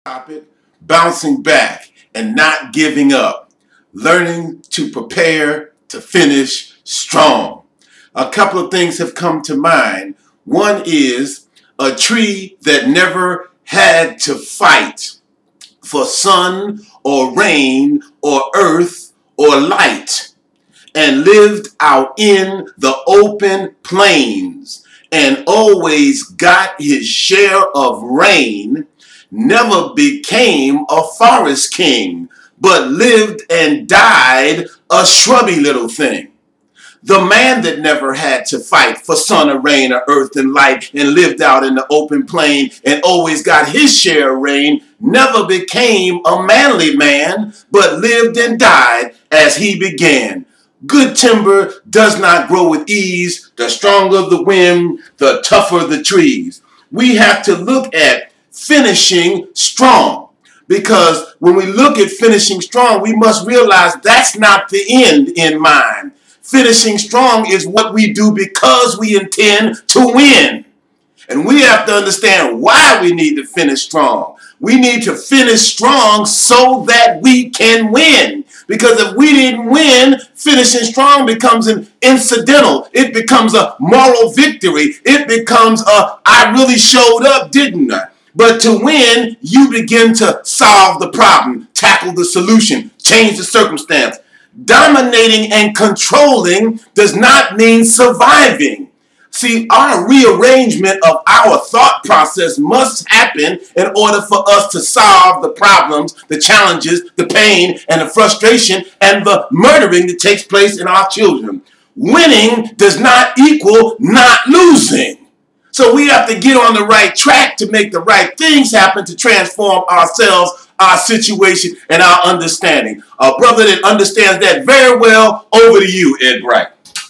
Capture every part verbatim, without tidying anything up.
topic, bouncing back and not giving up, learning to prepare to finish strong. A couple of things have come to mind. One is a tree that never had to fight for sun or rain or earth or light, and lived out in the open plains and always got his share of rain, never became a forest king, but lived and died a shrubby little thing. The man that never had to fight for sun or rain or earth and light and lived out in the open plain and always got his share of rain never became a manly man, but lived and died as he began. Good timber does not grow with ease. The stronger the wind, the tougher the trees. We have to look at finishing strong, because when we look at finishing strong, we must realize that's not the end in mind. Finishing strong is what we do because we intend to win. And we have to understand why we need to finish strong. We need to finish strong so that we can win. Because if we didn't win, finishing strong becomes an incidental. It becomes a moral victory. It becomes a, I really showed up, didn't I? But to win, you begin to solve the problem, tackle the solution, change the circumstance. Dominating and controlling does not mean surviving. See, our rearrangement of our thought process must happen in order for us to solve the problems, the challenges, the pain, and the frustration, and the murdering that takes place in our children. Winning does not equal not losing. So we have to get on the right track to make the right things happen to transform ourselves, our situation, and our understanding. A brother that understands that very well, over to you, Ed Bright.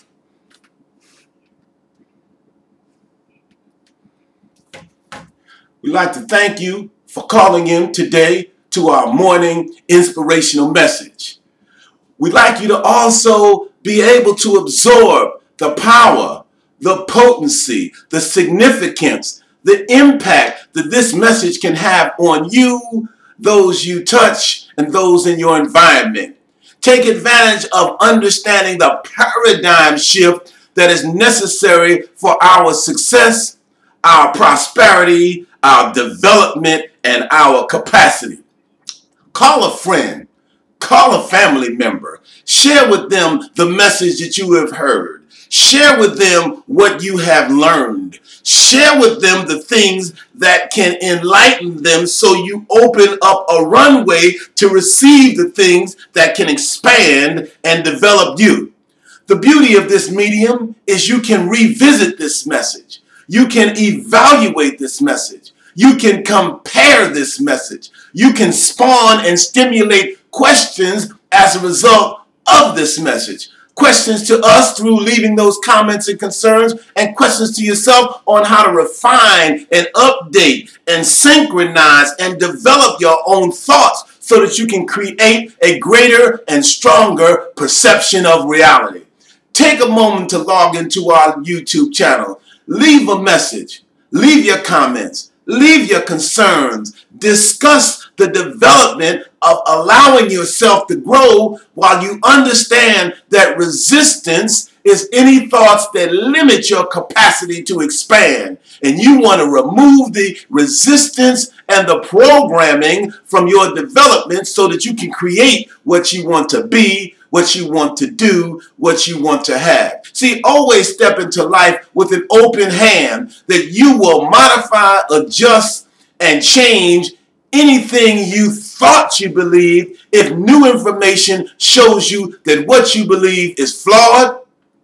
We'd like to thank you for calling in today to our morning inspirational message. We'd like you to also be able to absorb the power, the potency, the significance, the impact that this message can have on you, those you touch, and those in your environment. Take advantage of understanding the paradigm shift that is necessary for our success, our prosperity, our development, and our capacity. Call a friend, call a family member, share with them the message that you have heard. Share with them what you have learned. Share with them the things that can enlighten them so you open up a runway to receive the things that can expand and develop you. The beauty of this medium is you can revisit this message. You can evaluate this message. You can compare this message. You can spawn and stimulate questions as a result of this message. Questions to us through leaving those comments and concerns, and questions to yourself on how to refine and update and synchronize and develop your own thoughts so that you can create a greater and stronger perception of reality. Take a moment to log into our YouTube channel. Leave a message. Leave your comments. Leave your concerns. Discuss the development of allowing yourself to grow while you understand that resistance is any thoughts that limit your capacity to expand. And you want to remove the resistance and the programming from your development so that you can create what you want to be, what you want to do, what you want to have. See, always step into life with an open hand that you will modify, adjust, and change anything you thought you believed if new information shows you that what you believe is flawed,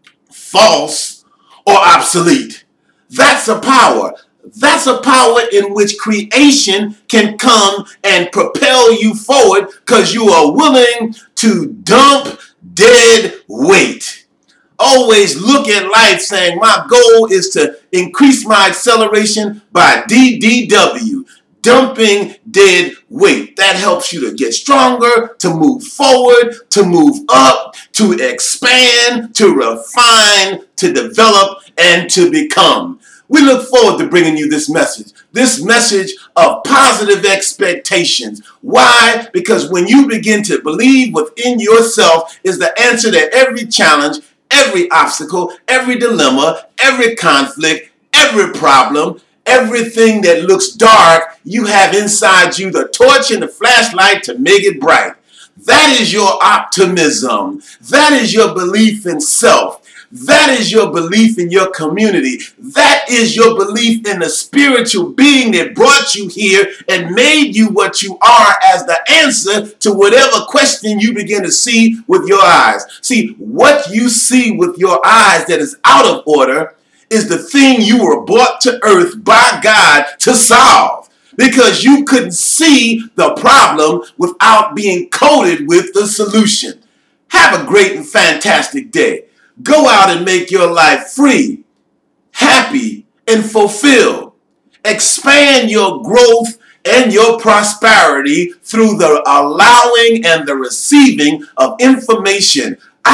false, or obsolete. That's a power. That's a power in which creation can come and propel you forward because you are willing to dump dead weight. Always look at life saying, my goal is to increase my acceleration by D D W. Dumping dead weight. That helps you to get stronger, to move forward, to move up, to expand, to refine, to develop, and to become. We look forward to bringing you this message. This message of positive expectations. Why? Because when you begin to believe within yourself is the answer to every challenge, every obstacle, every dilemma, every conflict, every problem, everything that looks dark, you have inside you the torch and the flashlight to make it bright. That is your optimism. That is your belief in self. That is your belief in your community. That is your belief in the spiritual being that brought you here and made you what you are as the answer to whatever question you begin to see with your eyes. See, what you see with your eyes that is out of order is the thing you were brought to earth by God to solve, because you couldn't see the problem without being coated with the solution. Have a great and fantastic day. Go out and make your life free, happy, and fulfilled. Expand your growth and your prosperity through the allowing and the receiving of information,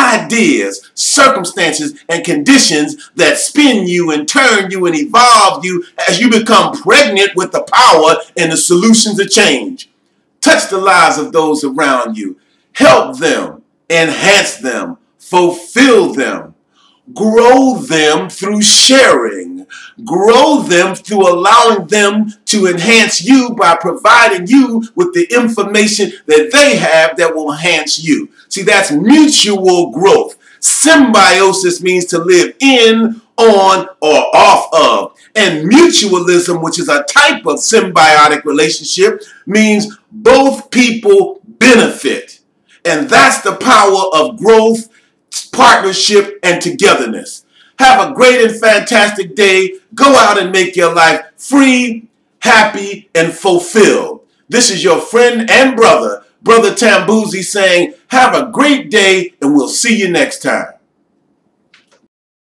ideas, circumstances, and conditions that spin you and turn you and evolve you as you become pregnant with the power and the solutions of change. Touch the lives of those around you. Help them, enhance them, fulfill them, grow them through sharing, grow them through allowing them to enhance you by providing you with the information that they have that will enhance you. See, that's mutual growth. Symbiosis means to live in, on, or off of. And mutualism, which is a type of symbiotic relationship, means both people benefit. And that's the power of growth, partnership, and togetherness. Have a great and fantastic day. Go out and make your life free, happy, and fulfilled. This is your friend and brother, Brother Tambuzzi, saying, have a great day, and we'll see you next time.